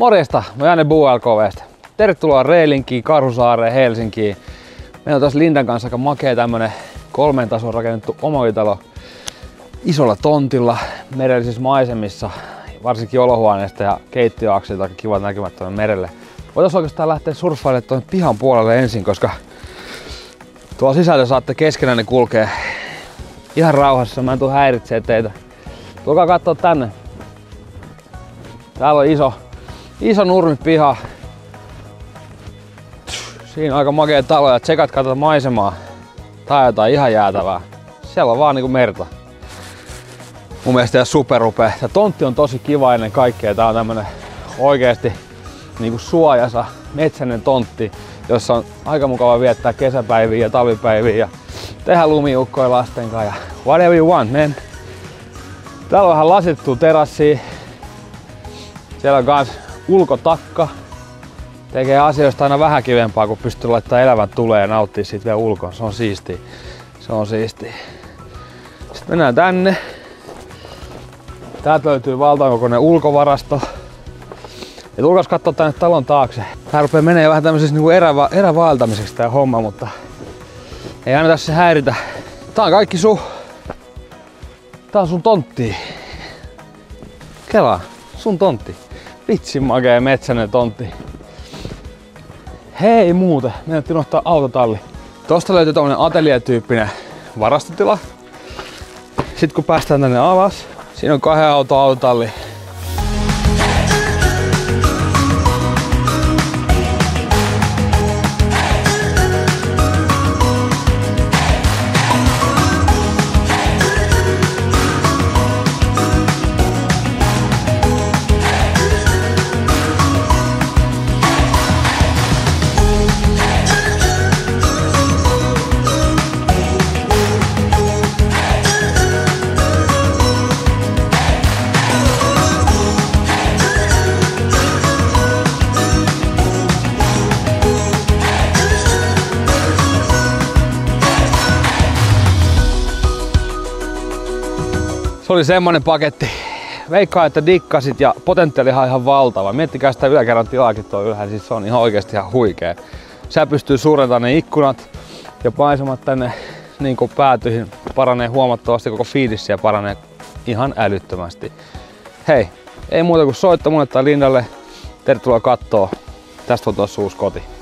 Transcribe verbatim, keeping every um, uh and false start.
Morjesta, mä Janne B L K V:stä. Tervetuloa Reilinkiin, Karhusaareen, Helsinkiin. Meillä on tässä Lindan kanssa aika makea tämmönen kolmen tason rakennettu omakotitalo isolla tontilla, merellisissä maisemissa, varsinkin olohuoneesta ja keittiöakselta aika kivat näkymät tuonne merelle. Voitaisiin oikeastaan lähteä surffailemaan tuonne pihan puolelle ensin, koska tuolla sisällä saatte keskenään kulkea ihan rauhassa. Mä en tuu häiritsee teitä. Tulkaa kattoo tänne. Täällä on iso, iso nurmipiha. Siinä on aika makea talo ja tsekatkaa tätä maisemaa. Tää on jotain ihan jäätävää. Siellä on vaan niinku merta. Mun mielestä ihan superupea. Tää tontti on tosi kiva ennen kaikkea. Tää on tämmönen oikeesti niinku suojasa metsäinen tontti, jossa on aika mukava viettää kesäpäiviä ja talvipäiviä ja tehdä lumiukkoja lasten kanssa ja whatever you want, man. Täällä on vähän lasittua terassia. Siellä on kans ulkotakka. Tekee asioista aina vähän kivempaa, kun pystyy laittamaan elävän tuleen ja nauttii siitä vielä ulkoon. Se on siistiä. Se on siistiä. Sitten mennään tänne. Täältä löytyy valtavan kokoinen ulkovarasto. Ja tulkaas kattoo tänne talon taakse. Tää rupee menee vähän tämmöisessä niinku eräva erävaeltamiseksi tää homma, mutta ei aina tässä häiritä. Tää on kaikki sun. Tää on sun tontti. Kelaa, sun tontti. Vitsin makea metsäinen tontti. Hei muuten, meidän unohtaa autotalli. Tosta löytyy tommonen atelier-tyyppinen varastotila. Sitten kun päästään tänne alas, siinä on kahden auton autotalli. Se oli semmonen paketti. Veikkaan, että dikkasit ja potentiaalihan ihan valtava. Miettikää sitä yläkerran tilaakin tuo ylhäällä, siis se on ihan oikeesti ihan huikea. Sä pystyy suurentamaan ne ikkunat ja maisemat tänne niin kuin päätyihin paranee huomattavasti, koko fiilis ja paranee ihan älyttömästi. Hei, ei muuta kuin soittaa mulle tai Lindalle. Tervetuloa kattoo. Tästä on tuossa uusi koti.